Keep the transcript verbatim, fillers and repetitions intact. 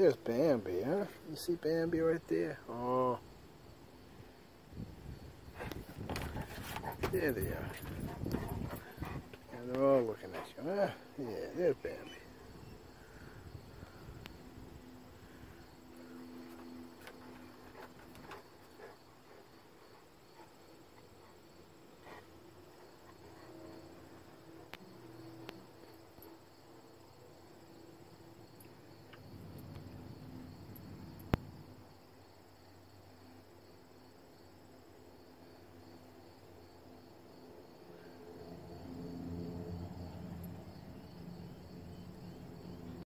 there's Bambi, huh? You see Bambi right there? Oh. There they are. And they're all looking at you, huh? Yeah, there's Bambi.